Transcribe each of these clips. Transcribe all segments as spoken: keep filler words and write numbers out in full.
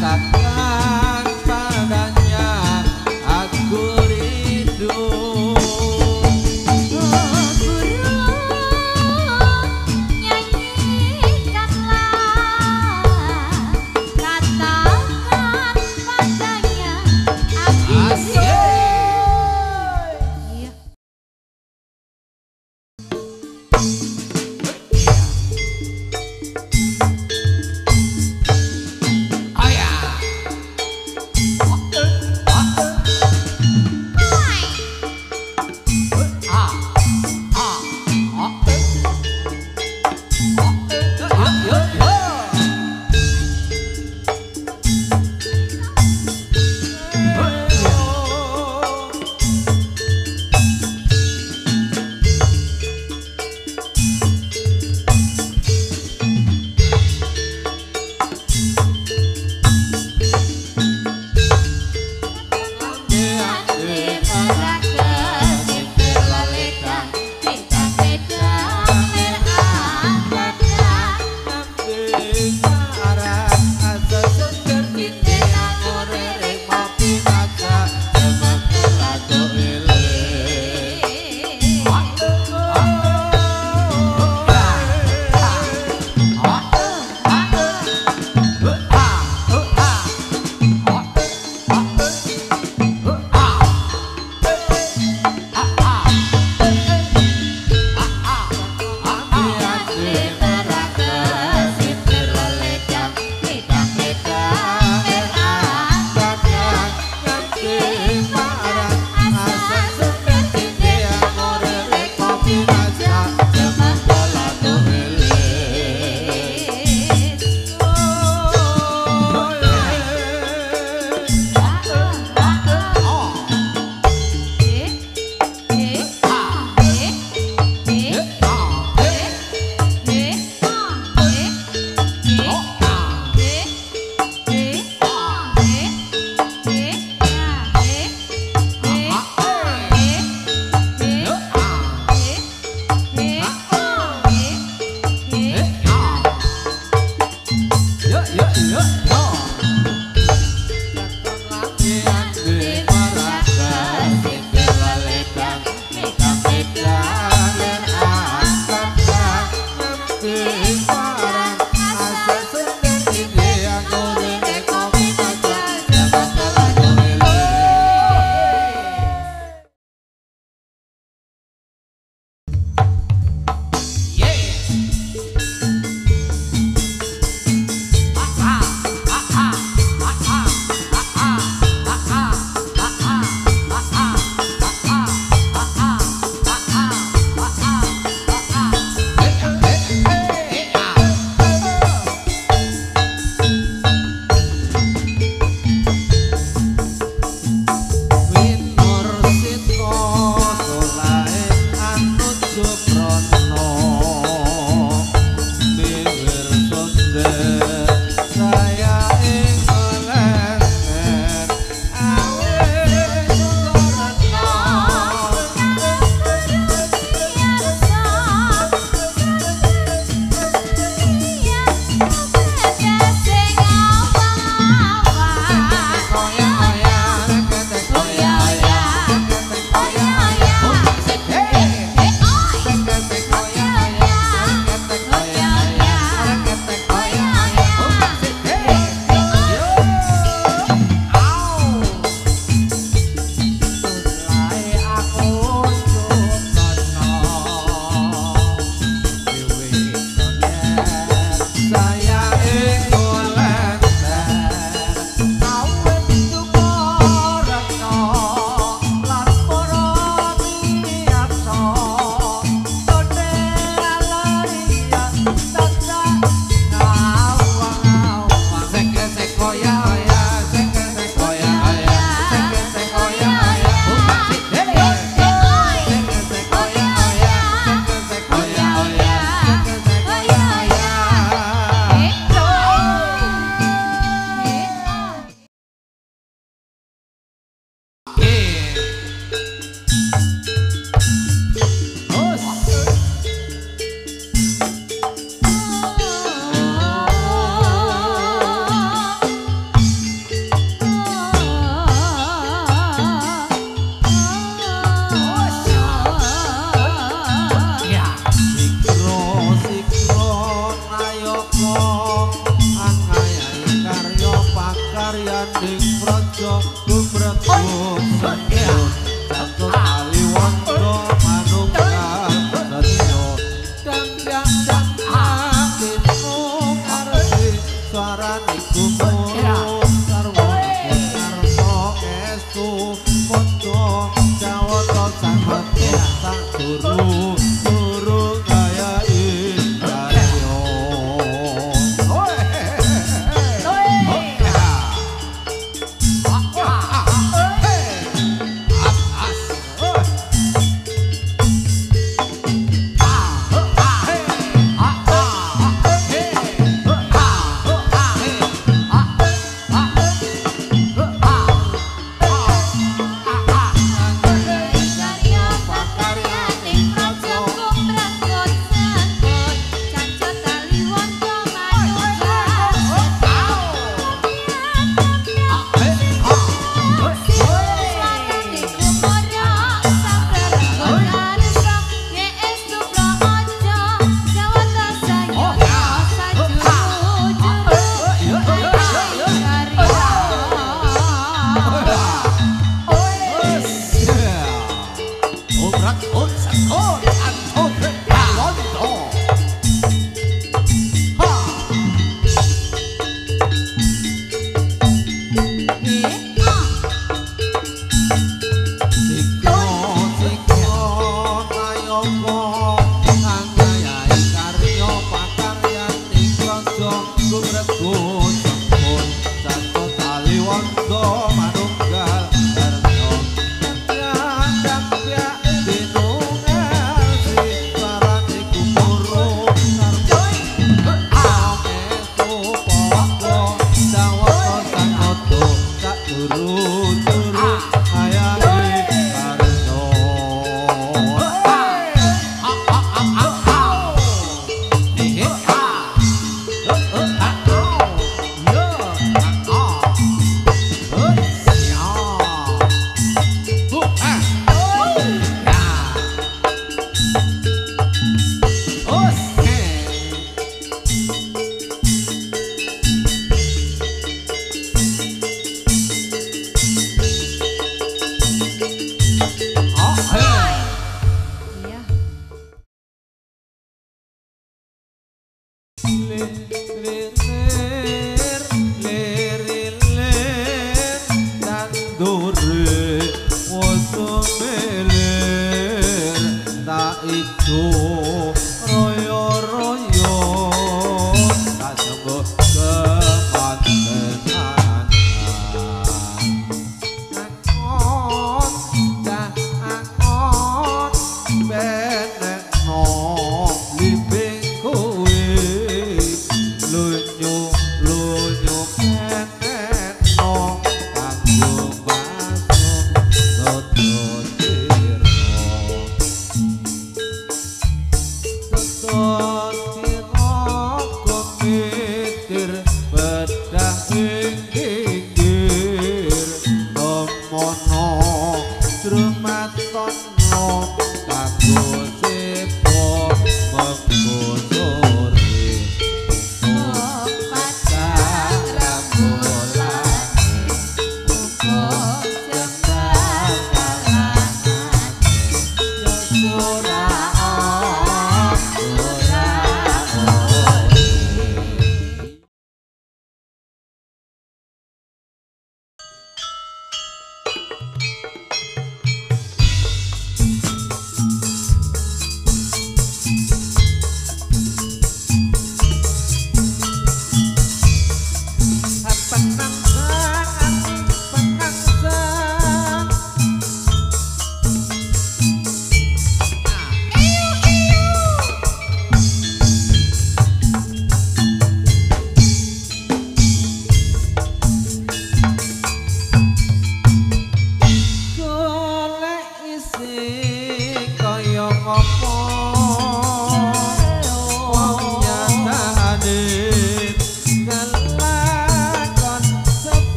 katakan padanya aku rindu. pakaryaning praja gumrebut sempun satu kali wanda manunggal setya dampiang dampiang dino karsi suarane gumur sarwa sarwa estu moco jawata sanget sang guru guru kaya indaryo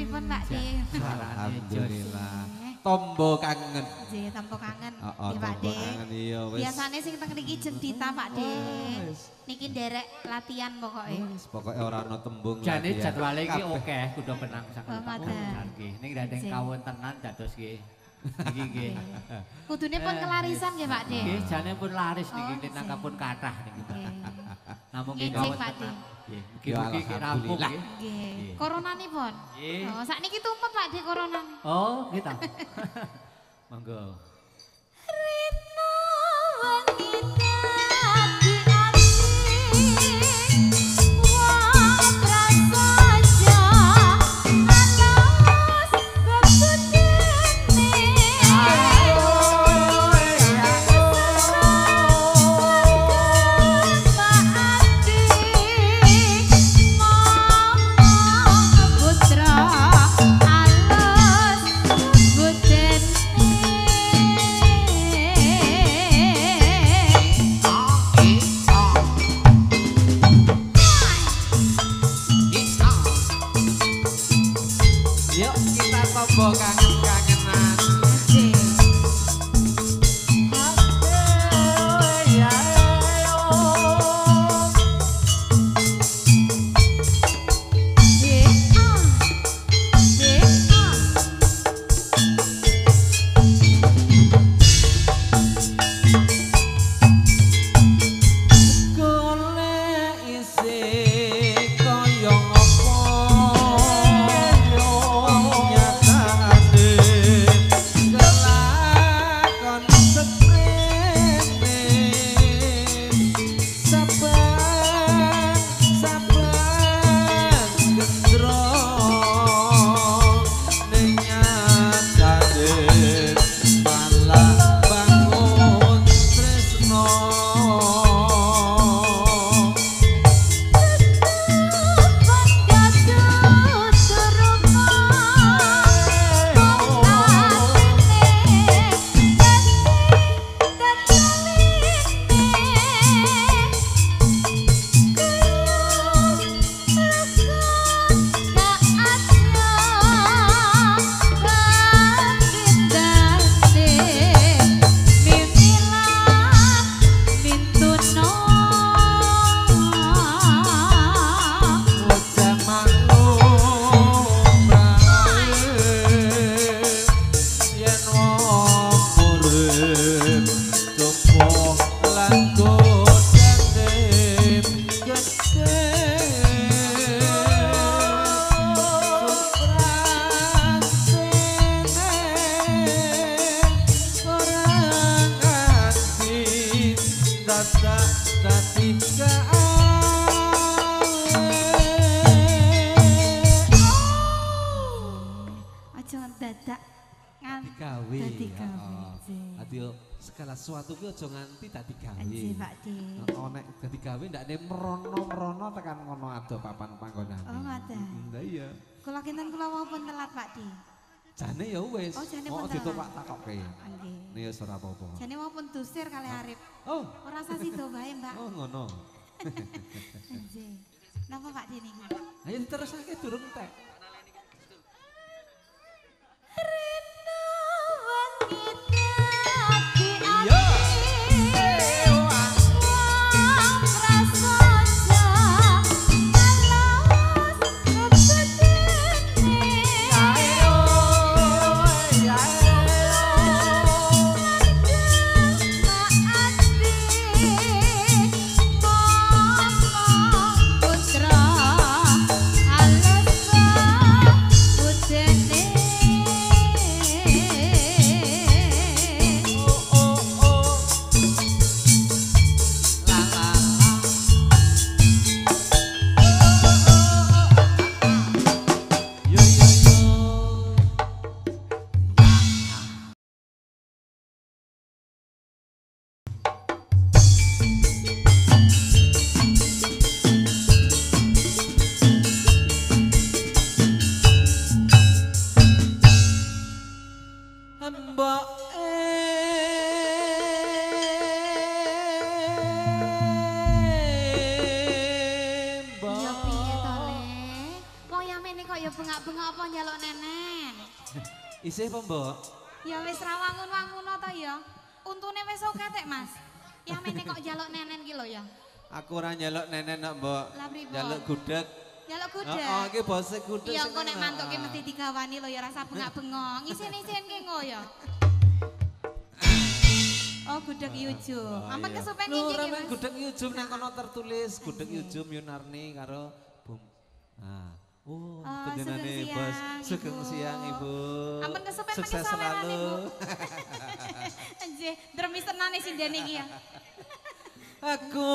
pripun Pak De? Alhamdulillah. Tombo kangen. Nggih, tombo kangen. Heeh, Nggih Pak tombo De. kangen iya wis. Biasane sing teng mriki jendita Pak De. Wis. Niki nderek latihan pokoke. Wis pokoke ora ana tembung. Jane latihan. jadwale iki Kabeh. akeh kudu penang sanget. Oh, ngoten. Nggih, ning dadeng Sing. kawontenan dados nggih. Iki nggih. Kudune pun kelarisan nggih Pak De. Nggih, jane pun laris Oh, niki sing. tinaka pun kathah niki. Nggih. Namun nggih Ngecek, Pak De. kawontenan. Nggih, Ya, mugi-mugi ki rampung alhamdulillah. nggih. Nggih. Koronanipun. Nggih. Oh, sakniki tumpet Pak De koronan. Oh, nggih ta. Monggo. Rina wangi dadi ati wong prasaja alas bebudene putra alas Yuk kita tombo kangen-kangenan. Golek isi kaya apa nyatane kelakon seprene saban saban gendro ning nyatane malah bangun tresno. Dadi Aja dadak nganti gawe. dadi gawe. Heeh. Nggih. Dadi yo segala sesuatu kuwi aja nganti dadi gawe. Nggih, Pak De. Heeh, nek dadi gawe ndak nek merono-merono tekan ngono ado papan panggonan. Oh, ngoten. Lah iya. Kula kinten kula wau pun telat Pak De. Jane ya wis. Oh, jane pun ditopak telat. takokke. Nggih. Nek ya ora apa-apa. Jane wau pun dusir kali Arif. Oh, Ora sasi do bae, Mbak. oh ngono. Nggih. Napa Pak De niki? Ayo diterusake durung entek. Rina wangi dadi Iya. ati wong prasaja alas bebudene putra alas kok ya bengak-bengak apa njaluk nenen. Isih apa, Mbok? Ya wis ra wangun-wangun to ya. Untune wis oke tek, Mas. Yang mene kok njaluk nenen ki lho ya. Aku ora njaluk nenen kok, Mbok. Lah pripun? Njaluk gudeg. Njaluk gudeg. Heeh, iki bose gudeg. Ya sing engko nek enak. mantuk ki mesti digawani lho ya rasa bengak-bengok. Isin-isin ki ngo ya. Oh, gudeg Yujum. Ampun kesupen Lho, iki ora ki, men Mas. gudeg Yujum nang kono tertulis gudeg Yujum Yunarni karo Bum. Nah. Oh, Oh, panjenengane sugeng Bos. siang, Sugeng Ibu. siang, Ibu. Ampun kesupen Sukses penyesaweran, selalu. Ibu. Anjir, dremis tenane sindene iki ya. Aku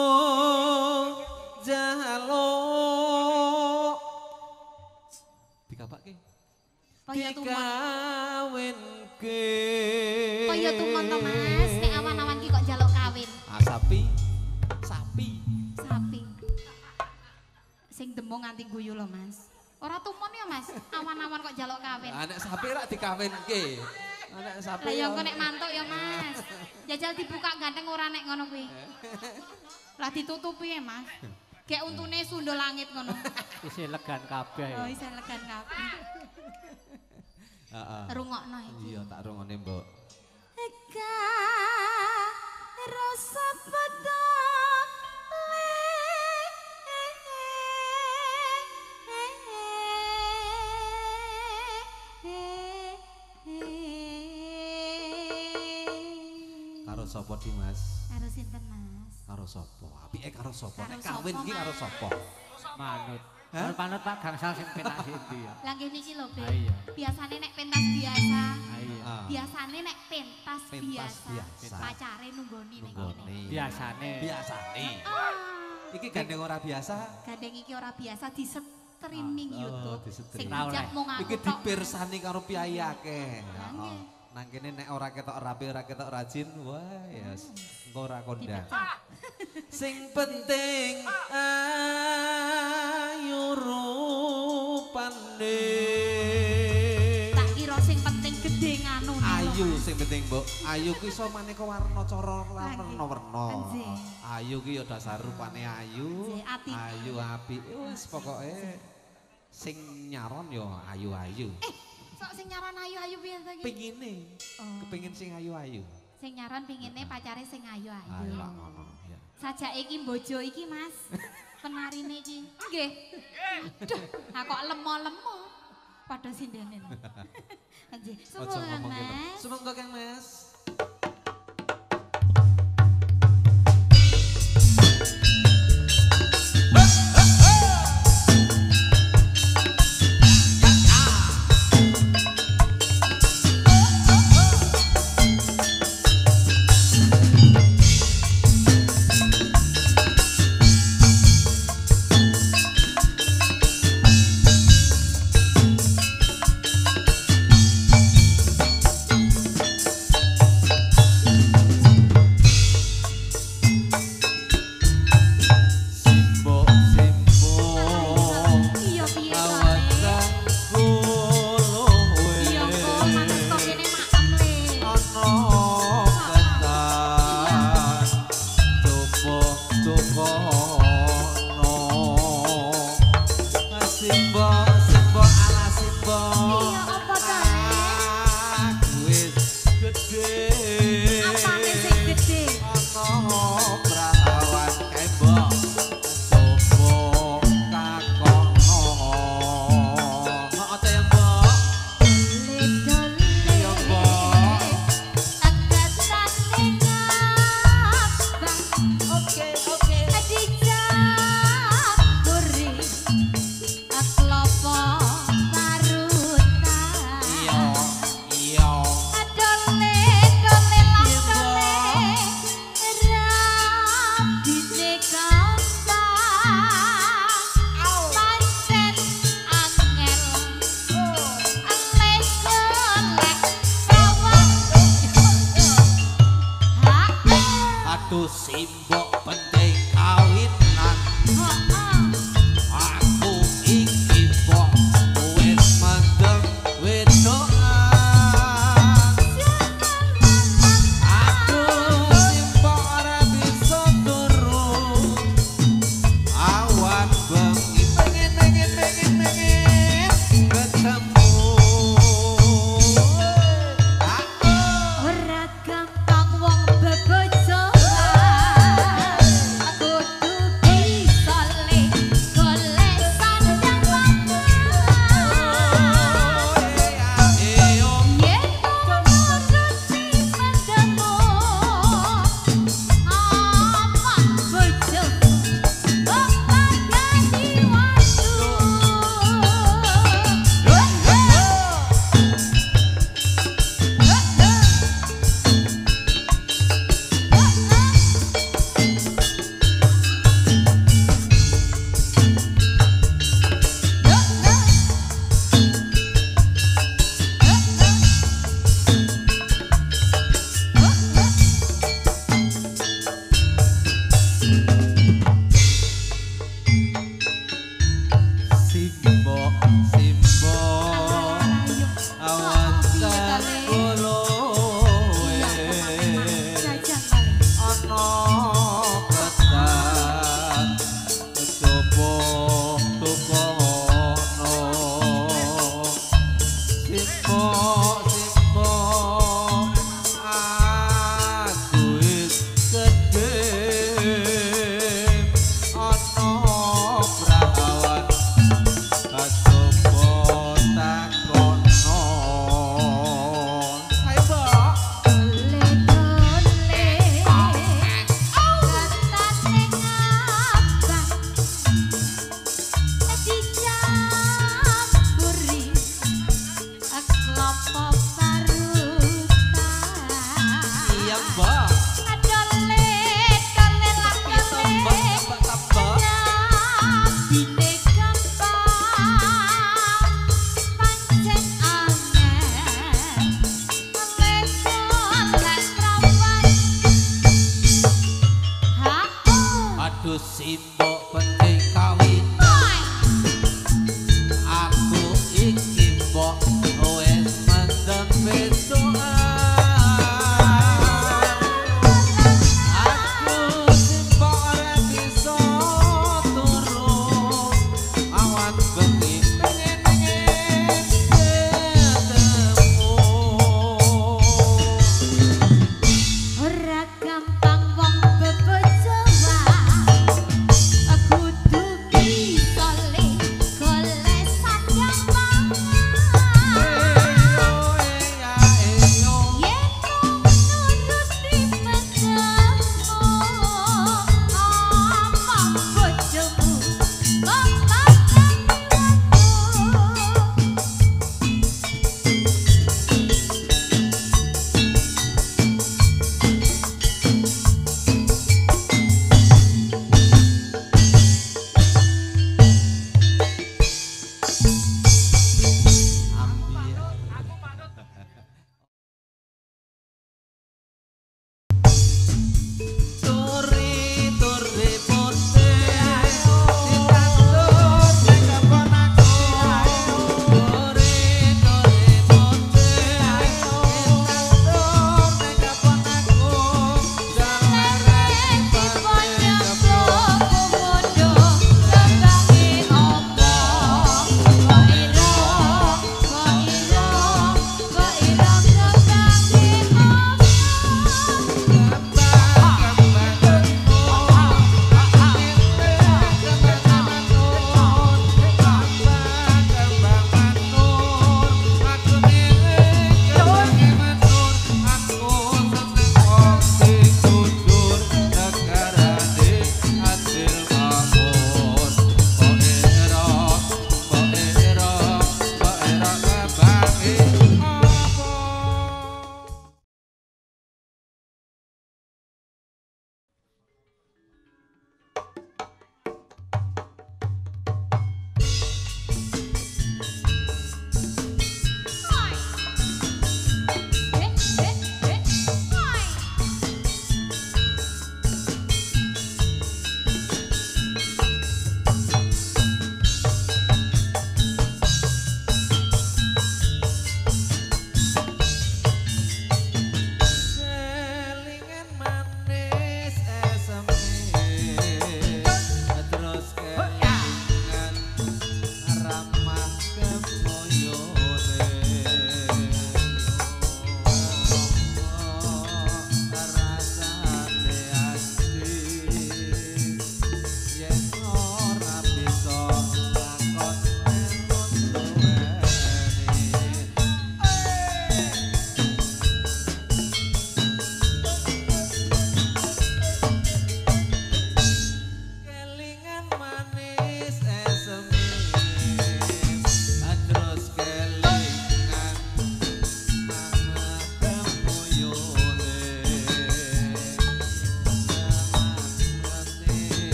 jaluk dikapake Kaya tumon. dikawinke Kaya tumon to, Mas. Nek awan-awan ki kok njaluk kawin. ah, sapi sapi Sapi. Sing demung nganti guyu lho, Mas. Ora tumon ya, Mas. Awan-awan kok njaluk kawin. anak sapi rak dikawinke anak sapi Lah ya engko nek mantuk ya, Mas. Jajal dibuka ganteng ora nek ngono kuwi. Lah ditutupi ya, Mas. Kayak untune sundul langit ngono. Isih legan kabeh. Oh, iso legan kabeh. heeh Rungokno iki. iya tak rungone Mbok Eka rasa pada karo sapa Dimas Karo sinten, Mas? karo sapa apike karo sapa Karo nek kawin sapa, iki karo Mas? sapa Manut. Hah? Manut Pak Gangsal sing penak sindi ya. Lah nggih niki lho, Be. Ah, iya. Biasane nek pentas biasa, Ah, iya. Ah. biasane nek pentas, Pentas biasa, biasa. pacare nunggoni ning Nunggoni. kene. Biasane. biasane Ah, iki gandeng ora biasa gandeng iki ora biasa di streaming Ah, oh, YouTube. di-streaming. Sing Ora dijak oleh. mung aku iki tok. dipirsani karo piyai akeh Lah, Heeh. nggih. nang kene nek ora ketok rapi ora ketok rajin wah yes engko ora kondang Dipecat. sing penting ayu rupane Tak kira sing penting gedhe nganu. ayu sing penting Mbok ayu ku iso maneka warna cara Lagi. warna-warna Anjir. ayu ki ya dasar rupane ayu Anjir, ati. ayu apik wis pokoke sing nyaron ya ayu-ayu Eh, sok sing nyaran ayu-ayu piye ta iki? pengine Oh. kepengin sing ayu-ayu Sing nyaran pingine pacare sing ayo ayu-ayu. lah ngono ya Sajake iki bojo iki, Mas. Penarine iki. Nggih. Aduh, aku kok lemo-lemo. Padha sindene. Anjir, Ojo sumul Kang ngomong gitu. Mas. Sumangga Kang Mas.